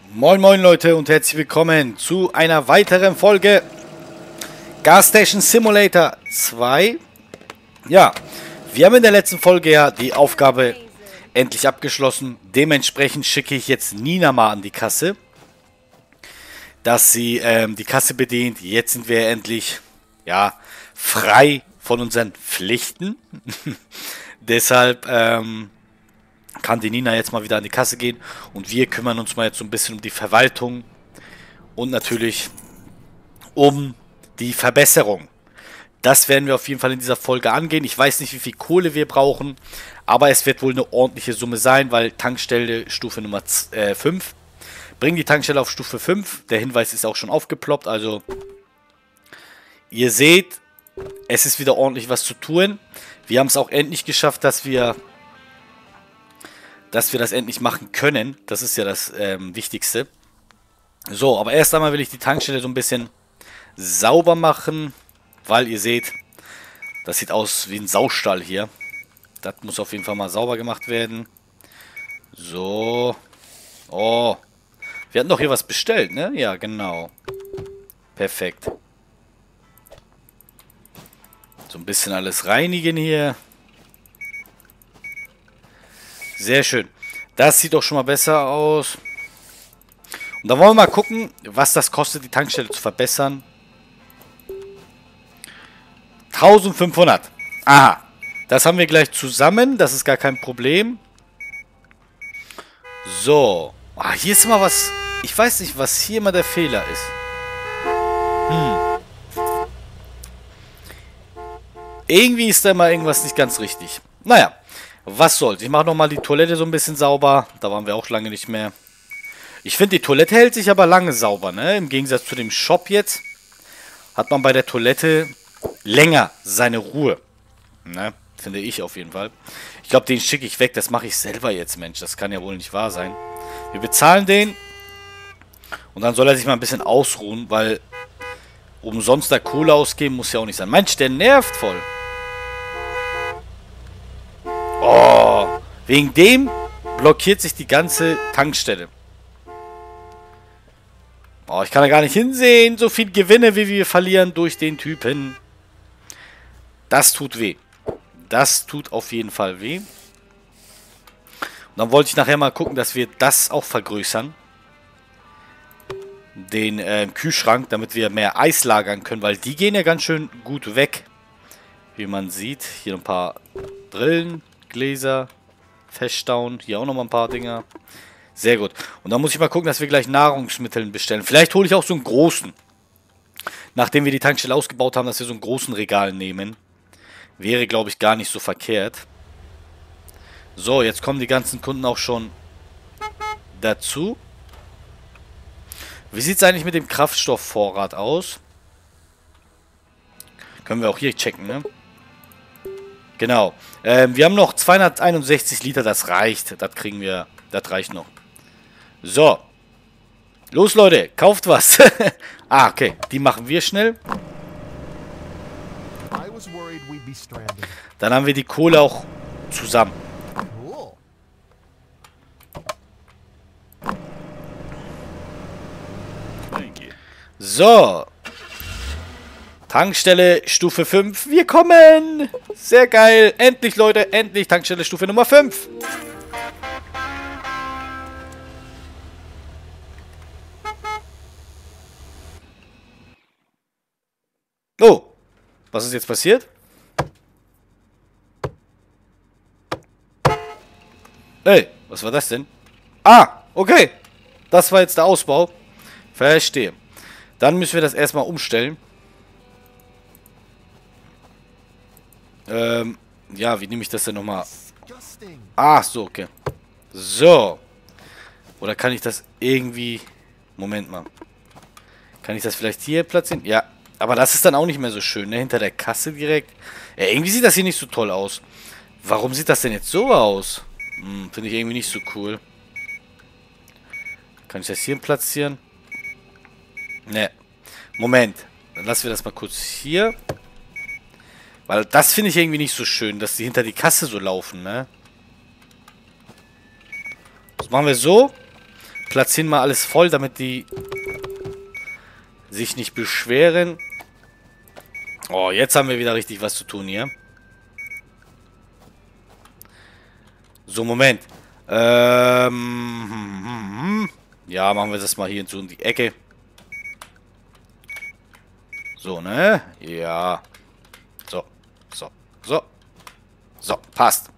Moin moin Leute und herzlich willkommen zu einer weiteren Folge Gas Station Simulator 2. Ja, wir haben in der letzten Folge ja die Aufgabe endlich abgeschlossen. Dementsprechend schicke ich jetzt Nina mal an die Kasse, dass sie die Kasse bedient. Jetzt sind wir endlich ja frei von unseren Pflichten. Deshalb kann die Nina jetzt mal wieder an die Kasse gehen und wir kümmern uns mal jetzt so ein bisschen um die Verwaltung und natürlich um die Verbesserung. Das werden wir auf jeden Fall in dieser Folge angehen. Ich weiß nicht, wie viel Kohle wir brauchen, aber es wird wohl eine ordentliche Summe sein, weil Tankstelle Stufe Nummer 5. Bringen die Tankstelle auf Stufe 5. Der Hinweis ist auch schon aufgeploppt, also ihr seht, es ist wieder ordentlich was zu tun. Wir haben es auch endlich geschafft, dass wir das endlich machen können. Das ist ja das Wichtigste. So, aber erst einmal will ich die Tankstelle so ein bisschen sauber machen, weil ihr seht, das sieht aus wie ein Saustall hier. Das muss auf jeden Fall mal sauber gemacht werden. So. Oh. Wir hatten doch hier was bestellt, ne? Ja, genau. Perfekt. So ein bisschen alles reinigen hier. Sehr schön. Das sieht doch schon mal besser aus. Und dann wollen wir mal gucken, was das kostet, die Tankstelle zu verbessern. 1500. Aha. Das haben wir gleich zusammen. Das ist gar kein Problem. So. Ah, hier ist mal was. Ich weiß nicht, was hier immer der Fehler ist. Irgendwie ist da mal irgendwas nicht ganz richtig. Naja. Was soll's? Ich mache nochmal die Toilette so ein bisschen sauber. Da waren wir auch lange nicht mehr. Ich finde, die Toilette hält sich aber lange sauber, ne? Im Gegensatz zu dem Shop jetzt hat man bei der Toilette länger seine Ruhe. Ne? Finde ich auf jeden Fall. Ich glaube, den schicke ich weg. Das mache ich selber jetzt, Mensch. Das kann ja wohl nicht wahr sein. Wir bezahlen den. Und dann soll er sich mal ein bisschen ausruhen, weil umsonst da Kohle ausgeben muss ja auch nicht sein. Mensch, der nervt voll. Oh, wegen dem blockiert sich die ganze Tankstelle. Oh, ich kann da gar nicht hinsehen. So viel Gewinne, wie wir verlieren durch den Typen. Das tut weh. Das tut auf jeden Fall weh. Und dann wollte ich nachher mal gucken, dass wir das auch vergrößern. Den Kühlschrank, damit wir mehr Eis lagern können, weil die gehen ja ganz schön gut weg. Wie man sieht. Hier ein paar Brillen. Gläser, feststauen, hier auch nochmal ein paar Dinger. Sehr gut. Und dann muss ich mal gucken, dass wir gleich Nahrungsmittel bestellen. Vielleicht hole ich auch so einen großen. Nachdem wir die Tankstelle ausgebaut haben, dass wir so einen großen Regal nehmen. Wäre, glaube ich, gar nicht so verkehrt. So, jetzt kommen die ganzen Kunden auch schon dazu. Wie sieht es eigentlich mit dem Kraftstoffvorrat aus? Können wir auch hier checken, ne? Genau. Wir haben noch 261 Liter, das reicht. Das kriegen wir. Das reicht noch. So. Los, Leute. Kauft was. Ah, okay. Die machen wir schnell. Dann haben wir die Kohle auch zusammen. So. Tankstelle Stufe 5. Wir kommen! Sehr geil. Endlich, Leute. Endlich Tankstelle Stufe Nummer 5. Oh. Was ist jetzt passiert? Hey, was war das denn? Ah, okay. Das war jetzt der Ausbau. Verstehe. Dann müssen wir das erstmal umstellen. Ja, wie nehme ich das denn nochmal? Ah, so, okay. So. Oder kann ich das irgendwie... Moment mal. Kann ich das vielleicht hier platzieren? Ja, aber das ist dann auch nicht mehr so schön, ne? Hinter der Kasse direkt. Ja, irgendwie sieht das hier nicht so toll aus. Warum sieht das denn jetzt so aus? Finde ich irgendwie nicht so cool. Kann ich das hier platzieren? Ne. Moment. Dann lassen wir das mal kurz hier. Weil das finde ich irgendwie nicht so schön, dass die hinter die Kasse so laufen, ne? Das machen wir so. platzieren mal alles voll, damit die sich nicht beschweren. Oh, jetzt haben wir wieder richtig was zu tun hier. So, Moment. Ja, machen wir das mal hier so in die Ecke. So, ne? Ja. So, so, so. So, passt.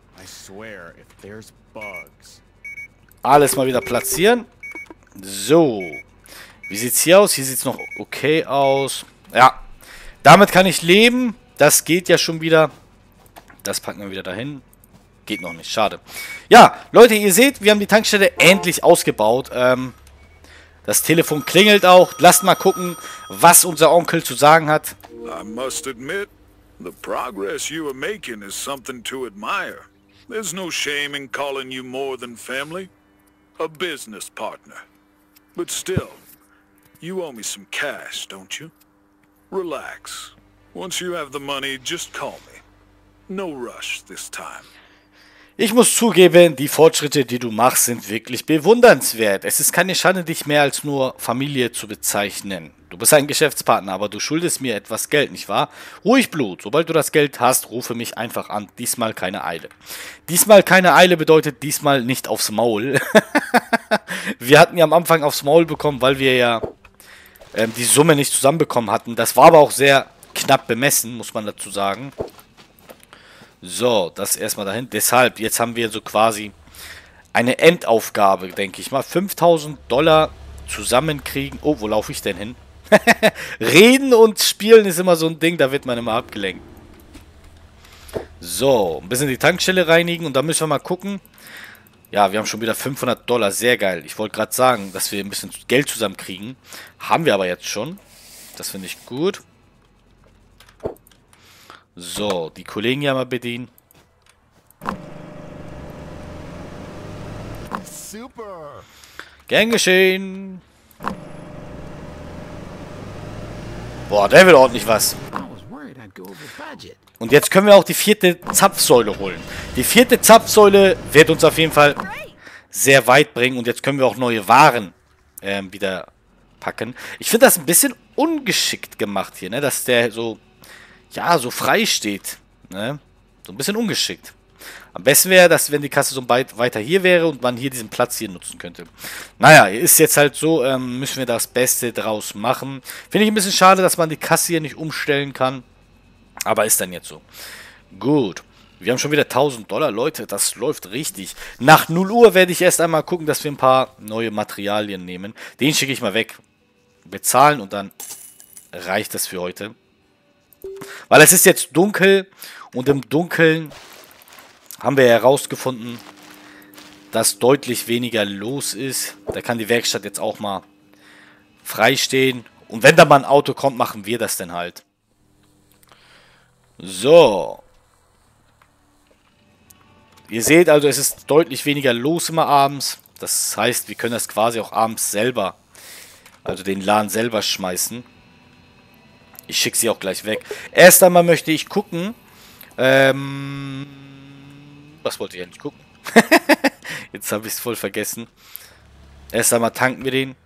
Alles mal wieder platzieren. So. Wie sieht's hier aus? Hier sieht's noch okay aus. Ja. Damit kann ich leben. Das geht ja schon wieder. Das packen wir wieder dahin. Geht noch nicht. Schade. Ja, Leute, ihr seht, wir haben die Tankstelle endlich ausgebaut. Das Telefon klingelt auch. Lasst mal gucken, was unser Onkel zu sagen hat. I must admit, the progress you are making is something to admire. There's no shame in calling you more than family. A business partner. But still, you owe me some cash, don't you? Relax. Once you have the money, just call me. No rush this time. Ich muss zugeben, die Fortschritte, die du machst, sind wirklich bewundernswert. Es ist keine Schande, dich mehr als nur Familie zu bezeichnen. Du bist ein Geschäftspartner, aber du schuldest mir etwas Geld, nicht wahr? Ruhig Blut, sobald du das Geld hast, rufe mich einfach an. Diesmal keine Eile. Diesmal keine Eile bedeutet diesmal nicht aufs Maul. Wir hatten ja am Anfang aufs Maul bekommen, weil wir ja die Summe nicht zusammenbekommen hatten. Das war aber auch sehr knapp bemessen, muss man dazu sagen. So, das erstmal dahin. Deshalb, jetzt haben wir so quasi eine Endaufgabe, denke ich mal. 5.000 $ zusammenkriegen. Oh, wo laufe ich denn hin? Reden und Spielen ist immer so ein Ding, da wird man immer abgelenkt. So, ein bisschen die Tankstelle reinigen und dann müssen wir mal gucken. Ja, wir haben schon wieder 500 $. Sehr geil. Ich wollte gerade sagen, dass wir ein bisschen Geld zusammenkriegen. Haben wir aber jetzt schon. Das finde ich gut. So, die Kollegen ja mal bedienen. Super. Gern geschehen. Boah, der will ordentlich was. Und jetzt können wir auch die 4. Zapfsäule holen. Die 4. Zapfsäule wird uns auf jeden Fall sehr weit bringen. Und jetzt können wir auch neue Waren wieder packen. Ich finde das ein bisschen ungeschickt gemacht hier, ne? Dass der so... ja, so frei steht. Ne? So ein bisschen ungeschickt. Am besten wäre das, wenn die Kasse so weit weiter hier wäre und man hier diesen Platz hier nutzen könnte. Naja, ist jetzt halt so, müssen wir das Beste draus machen. Finde ich ein bisschen schade, dass man die Kasse hier nicht umstellen kann. Aber ist dann jetzt so. Gut. Wir haben schon wieder 1.000 $. Leute, das läuft richtig. Nach 0 Uhr werde ich erst einmal gucken, dass wir ein paar neue Materialien nehmen. Den schicke ich mal weg. Bezahlen und dann reicht das für heute. Weil es ist jetzt dunkel und im Dunkeln haben wir herausgefunden, dass deutlich weniger los ist. Da kann die Werkstatt jetzt auch mal frei stehen. Und wenn da mal ein Auto kommt, machen wir das dann halt. So. Ihr seht also, es ist deutlich weniger los immer abends. Das heißt, wir können das quasi auch abends selber, also den Laden selber schmeißen. Ich schicke sie auch gleich weg. Erst einmal möchte ich gucken. Was wollte ich eigentlich gucken? Jetzt habe ich es voll vergessen. Erst einmal tanken wir den.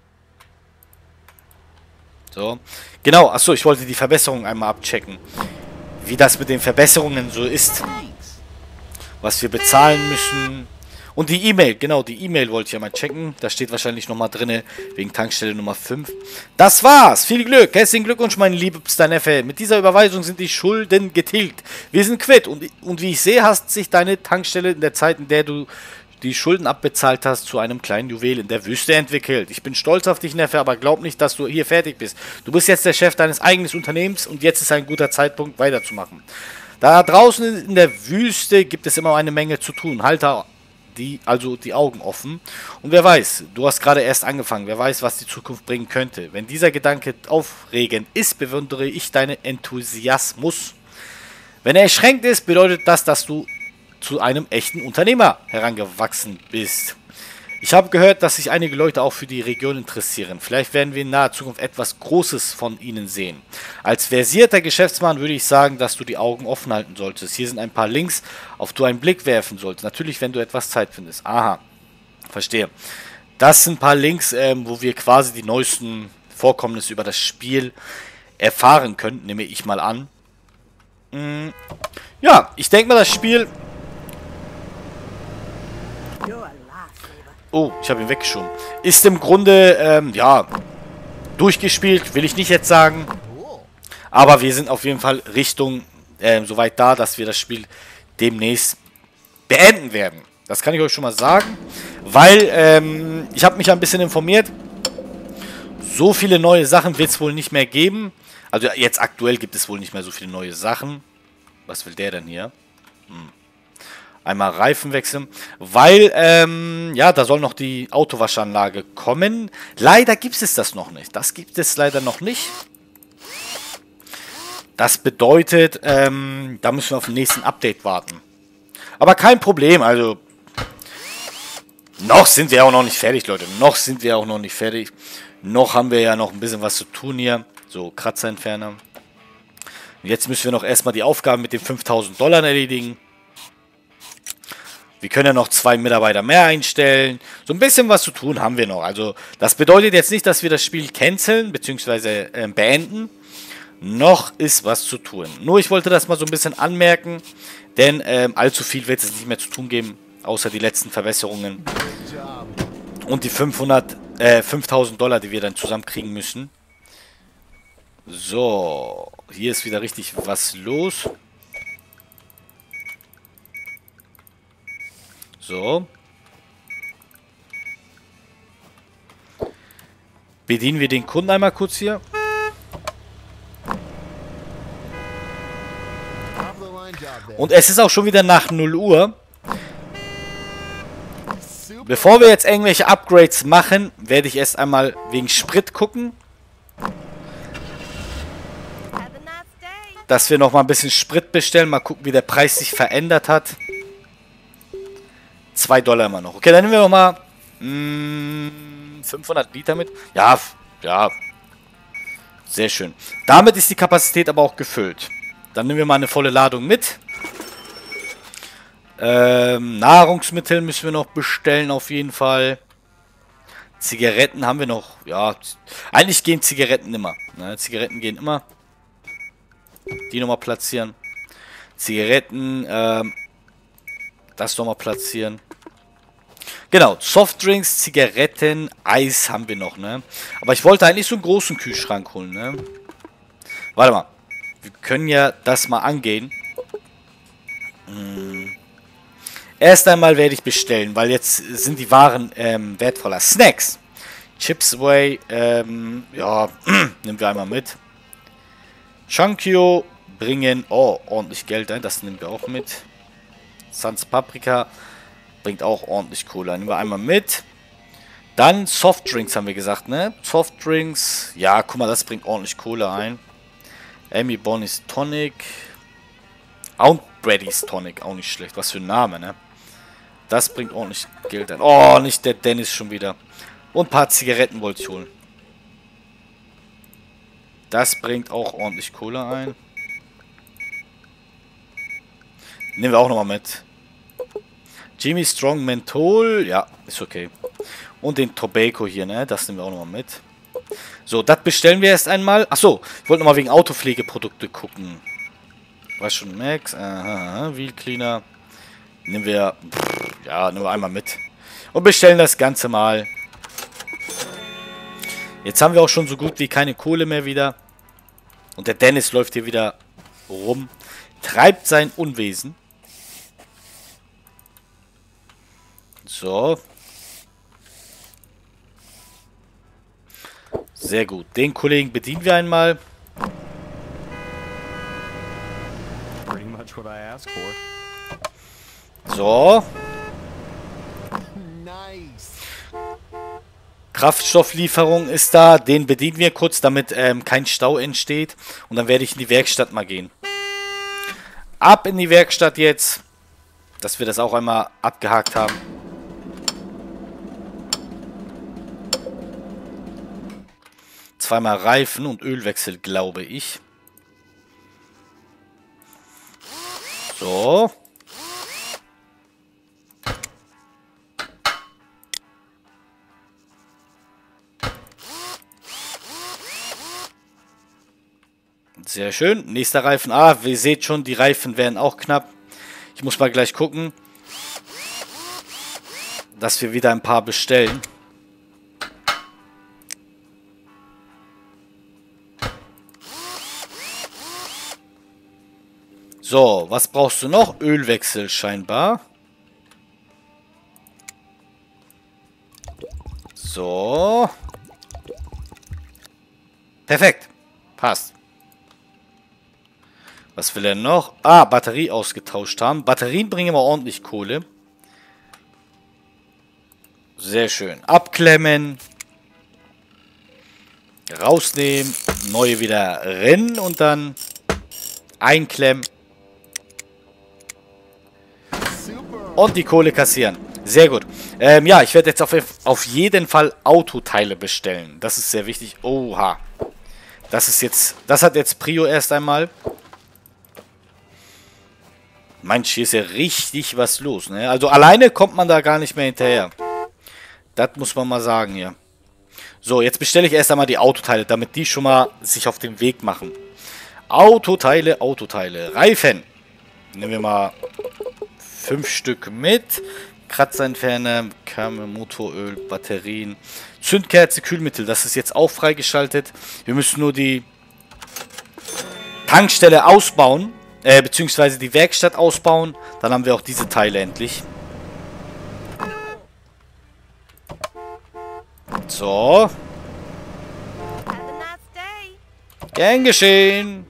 So. Genau, achso, ich wollte die Verbesserung einmal abchecken. Wie das mit den Verbesserungen so ist. Was wir bezahlen müssen. Und die E-Mail, genau, die E-Mail wollte ich ja mal checken. Da steht wahrscheinlich nochmal drin, wegen Tankstelle Nummer 5. Das war's. Viel Glück. Herzlichen Glückwunsch, mein liebster Neffe. Mit dieser Überweisung sind die Schulden getilgt. Wir sind quitt. Und wie ich sehe, hast sich deine Tankstelle in der Zeit, in der du die Schulden abbezahlt hast, zu einem kleinen Juwel in der Wüste entwickelt. Ich bin stolz auf dich, Neffe, aber glaub nicht, dass du hier fertig bist. Du bist jetzt der Chef deines eigenen Unternehmens und jetzt ist ein guter Zeitpunkt, weiterzumachen. Da draußen in der Wüste gibt es immer eine Menge zu tun. Halte die Augen offen. Und wer weiß, du hast gerade erst angefangen. Wer weiß, was die Zukunft bringen könnte. Wenn dieser Gedanke aufregend ist, bewundere ich deinen Enthusiasmus. Wenn er erschränkt ist, bedeutet das, dass du zu einem echten Unternehmer herangewachsen bist. Ich habe gehört, dass sich einige Leute auch für die Region interessieren. Vielleicht werden wir in naher Zukunft etwas Großes von ihnen sehen. Als versierter Geschäftsmann würde ich sagen, dass du die Augen offen halten solltest. Hier sind ein paar Links, auf die du einen Blick werfen solltest. Natürlich, wenn du etwas Zeit findest. Aha, verstehe. Das sind ein paar Links, wo wir quasi die neuesten Vorkommnisse über das Spiel erfahren können, nehme ich mal an. Ja, ich denke mal, das Spiel... Oh, ich habe ihn weggeschoben. Ist im Grunde, ja, durchgespielt, will ich nicht jetzt sagen. Aber wir sind auf jeden Fall Richtung soweit da, dass wir das Spiel demnächst beenden werden. Das kann ich euch schon mal sagen. Weil, ich habe mich ein bisschen informiert. So viele neue Sachen wird es wohl nicht mehr geben. Also jetzt aktuell gibt es wohl nicht mehr so viele neue Sachen. Was will der denn hier? Einmal Reifen wechseln. Weil, ja, da soll noch die Autowaschanlage kommen. Leider gibt es das noch nicht. Das gibt es leider noch nicht. Das bedeutet, da müssen wir auf den nächsten Update warten. Aber kein Problem, also... Noch sind wir auch noch nicht fertig, Leute. Noch sind wir auch noch nicht fertig. Noch haben wir ja noch ein bisschen was zu tun hier. So, Kratzerentferner. Jetzt müssen wir noch erstmal die Aufgaben mit den 5.000 Dollar erledigen. Wir können ja noch 2 Mitarbeiter mehr einstellen. So ein bisschen was zu tun haben wir noch. Also, das bedeutet jetzt nicht, dass wir das Spiel canceln, beziehungsweise beenden. Noch ist was zu tun. Nur ich wollte das mal so ein bisschen anmerken, denn allzu viel wird es nicht mehr zu tun geben, außer die letzten Verbesserungen. Und die 5.000 Dollar, die wir dann zusammenkriegen müssen. So, hier ist wieder richtig was los. So. Bedienen wir den Kunden einmal kurz hier. Und es ist auch schon wieder nach 0 Uhr. Bevor wir jetzt irgendwelche Upgrades machen, werde ich erst einmal wegen Sprit gucken. Dass wir noch mal ein bisschen Sprit bestellen. Mal gucken, wie der Preis sich verändert hat. 2 Dollar immer noch. Okay, dann nehmen wir noch mal 500 Liter mit. Ja, ja. Sehr schön. Damit ist die Kapazität aber auch gefüllt. Dann nehmen wir mal eine volle Ladung mit. Nahrungsmittel müssen wir noch bestellen auf jeden Fall. Zigaretten haben wir noch. Ja, eigentlich gehen Zigaretten immer. Ne? Zigaretten gehen immer. Die nochmal platzieren. Zigaretten, das nochmal platzieren. Genau, Softdrinks, Zigaretten, Eis haben wir noch, ne? Aber ich wollte eigentlich so einen großen Kühlschrank holen, ne? Warte mal. Wir können ja das mal angehen. Erst einmal werde ich bestellen, weil jetzt sind die Waren wertvoller. Snacks. Chips Away, ja, nehmen wir einmal mit. Chunkyo bringen, oh, ordentlich Geld ein, das nehmen wir auch mit. Sans Paprika bringt auch ordentlich Kohle ein, nehmen wir einmal mit. Dann Softdrinks haben wir gesagt, ne? Softdrinks, ja, guck mal, das bringt ordentlich Kohle ein. Amy Bonnie's Tonic. Und Brady's Tonic, auch nicht schlecht. Was für ein Name, ne? Das bringt ordentlich Geld ein. Oh, nicht der Dennis schon wieder. Und ein paar Zigaretten wollte ich holen. Das bringt auch ordentlich Kohle ein. Nehmen wir auch nochmal mit. Jimmy Strong Menthol. Ja, ist okay. Und den Tobacco hier, ne? Das nehmen wir auch nochmal mit. So, das bestellen wir erst einmal. Achso, ich wollte nochmal wegen Autopflegeprodukte gucken. Was schon, Max? Aha, Wheel Cleaner. Nehmen wir, ja, nehmen wir einmal mit. Und bestellen das Ganze mal. Jetzt haben wir auch schon so gut wie keine Kohle mehr wieder. Und der Dennis läuft hier wieder rum. Treibt sein Unwesen. So. Sehr gut. Den Kollegen bedienen wir einmal. So. Kraftstofflieferung ist da. Den bedienen wir kurz, damit kein Stau entsteht. Und dann werde ich in die Werkstatt mal gehen. Ab in die Werkstatt jetzt. Dass wir das auch einmal abgehakt haben. Zweimal Reifen und Ölwechsel, glaube ich. So. Sehr schön. Nächster Reifen. Ah, ihr seht schon, die Reifen werden auch knapp. Ich muss mal gleich gucken, dass wir wieder ein paar bestellen. So, was brauchst du noch? Ölwechsel scheinbar. So. Perfekt. Passt. Was will er noch? Ah, Batterie ausgetauscht haben. Batterien bringen immer ordentlich Kohle. Sehr schön. Abklemmen. Rausnehmen. Neue wieder rennen und dann einklemmen. Und die Kohle kassieren. Sehr gut. Ja, ich werde jetzt auf jeden Fall Autoteile bestellen. Das ist sehr wichtig. Oha. Das hat jetzt Prio erst einmal. Mensch, hier ist ja richtig was los, ne? Also alleine kommt man da gar nicht mehr hinterher. Das muss man mal sagen hier. So, jetzt bestelle ich erst einmal die Autoteile, damit die schon mal sich auf den Weg machen. Autoteile, Autoteile. Reifen. Nehmen wir mal 5 Stück mit. Kratzentferner, Motoröl, Batterien, Zündkerze, Kühlmittel. Das ist jetzt auch freigeschaltet. Wir müssen nur die Tankstelle ausbauen, beziehungsweise die Werkstatt ausbauen. Dann haben wir auch diese Teile endlich. So. Gern geschehen.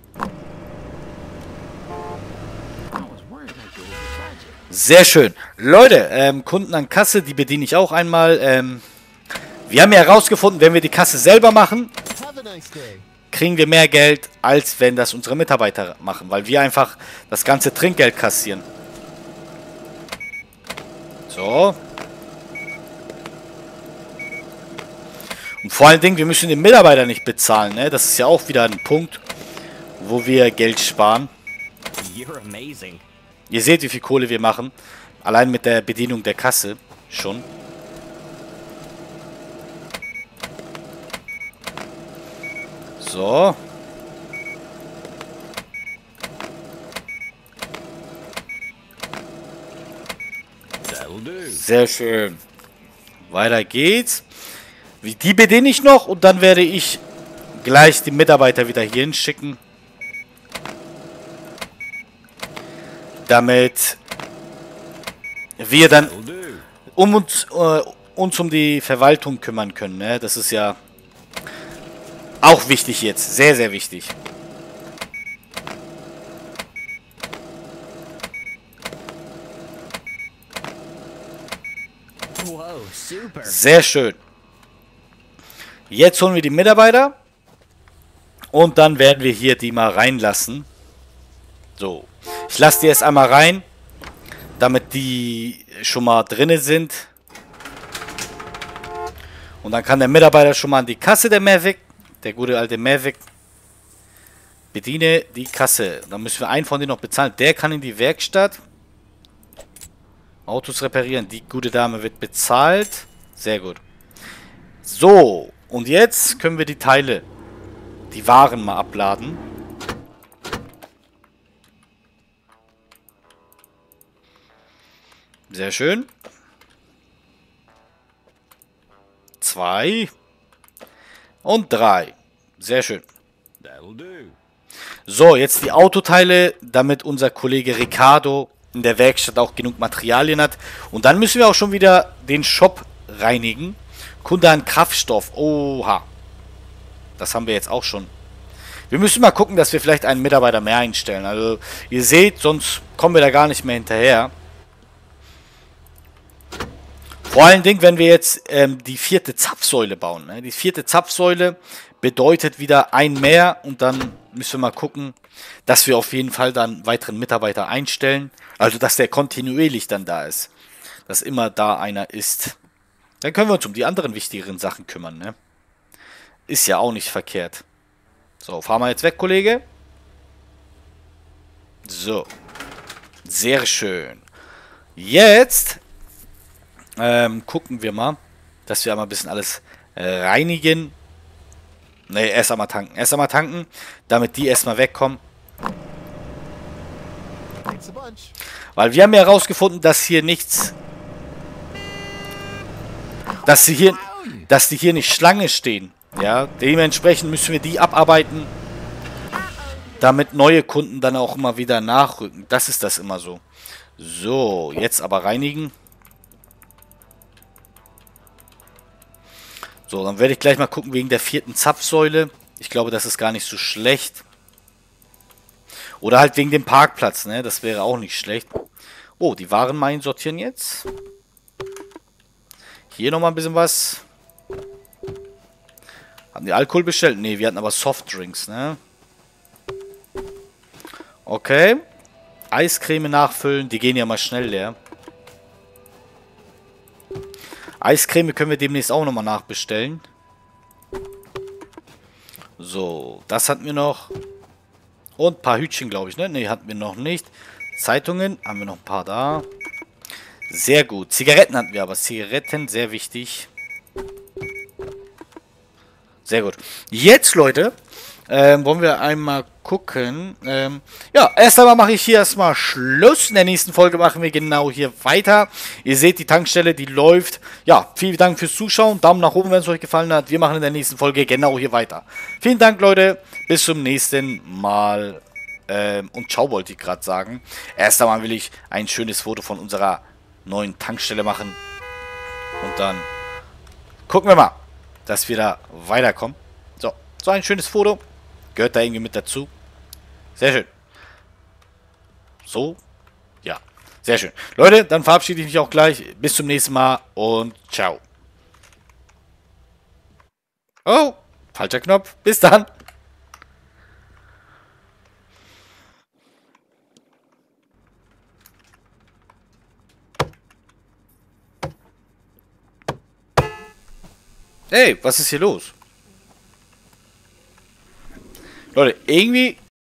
Sehr schön. Leute, Kunden an Kasse, die bediene ich auch einmal. Wir haben ja herausgefunden, wenn wir die Kasse selber machen, kriegen wir mehr Geld, als wenn das unsere Mitarbeiter machen, weil wir einfach das ganze Trinkgeld kassieren. So. Und vor allen Dingen, wir müssen den Mitarbeiter nicht bezahlen, ne? Das ist ja auch wieder ein Punkt, wo wir Geld sparen. Ihr seht, wie viel Kohle wir machen. Allein mit der Bedienung der Kasse schon. So. Sehr schön. Weiter geht's. Die bediene ich noch und dann werde ich gleich die Mitarbeiter wieder hier hinschicken. Damit wir dann uns um die Verwaltung kümmern können. Ne? Das ist ja auch wichtig jetzt. Sehr, sehr wichtig. Sehr schön. Jetzt holen wir die Mitarbeiter. Und dann werden wir hier die mal reinlassen. So. Ich lasse die erst einmal rein, damit die schon mal drinne sind. Und dann kann der Mitarbeiter schon mal an die Kasse, der Mavic, der gute alte Mavic, bediene die Kasse. Dann müssen wir einen von denen noch bezahlen. Der kann in die Werkstatt Autos reparieren. Die gute Dame wird bezahlt. Sehr gut. So, und jetzt können wir die Teile, die Waren mal abladen. Sehr schön. 2 und 3. Sehr schön. So, jetzt die Autoteile, damit unser Kollege Ricardo in der Werkstatt auch genug Materialien hat. Und dann müssen wir auch schon wieder den Shop reinigen. Kunde an Kraftstoff. Oha. Das haben wir jetzt auch schon. Wir müssen mal gucken, dass wir vielleicht einen Mitarbeiter mehr einstellen. Also, ihr seht, sonst kommen wir da gar nicht mehr hinterher. Vor allen Dingen, wenn wir jetzt die 4. Zapfsäule bauen. Ne? Die 4. Zapfsäule bedeutet wieder ein mehr. Und dann müssen wir mal gucken, dass wir auf jeden Fall dann weiteren Mitarbeiter einstellen. Also, dass der kontinuierlich dann da ist. Dass immer da einer ist. Dann können wir uns um die anderen wichtigeren Sachen kümmern. Ne? Ist ja auch nicht verkehrt. So, fahren wir jetzt weg, Kollege. So. Sehr schön. Jetzt gucken wir mal, dass wir einmal ein bisschen alles reinigen. Ne, erst einmal tanken. Erst einmal tanken, damit die erstmal wegkommen. Weil wir haben ja herausgefunden, dass hier nichts... Dass die hier nicht Schlange stehen. Ja, dementsprechend müssen wir die abarbeiten, damit neue Kunden dann auch immer wieder nachrücken. Das ist das immer so. So, jetzt aber reinigen. So, dann werde ich gleich mal gucken wegen der 4. Zapfsäule. Ich glaube, das ist gar nicht so schlecht. Oder halt wegen dem Parkplatz, ne? Das wäre auch nicht schlecht. Oh, die Warenmeilen sortieren jetzt. Hier nochmal ein bisschen was. Haben die Alkohol bestellt? Ne, wir hatten aber Softdrinks, ne? Okay. Eiscreme nachfüllen. Die gehen ja mal schnell leer. Eiscreme können wir demnächst auch nochmal nachbestellen. So, das hatten wir noch. Und ein paar Hütchen, glaube ich, ne? Ne, hatten wir noch nicht. Zeitungen, haben wir noch ein paar da. Sehr gut. Zigaretten hatten wir aber. Zigaretten, sehr wichtig. Sehr gut. Jetzt, Leute, wollen wir einmal gucken. Ja, erst einmal mache ich hier erstmal Schluss. In der nächsten Folge machen wir genau hier weiter. Ihr seht, die Tankstelle, die läuft. Ja, vielen Dank fürs Zuschauen. Daumen nach oben, wenn es euch gefallen hat. Wir machen in der nächsten Folge genau hier weiter. Vielen Dank, Leute. Bis zum nächsten Mal. Und ciao wollte ich gerade sagen. Erst einmal will ich ein schönes Foto von unserer neuen Tankstelle machen. Und dann gucken wir mal, dass wir da weiterkommen. So ein schönes Foto. Gehört da irgendwie mit dazu. Sehr schön. So. Ja. Sehr schön. Leute, dann verabschiede ich mich auch gleich. Bis zum nächsten Mal und ciao. Oh, falscher Knopf. Bis dann. Hey, was ist hier los? Leute, irgendwie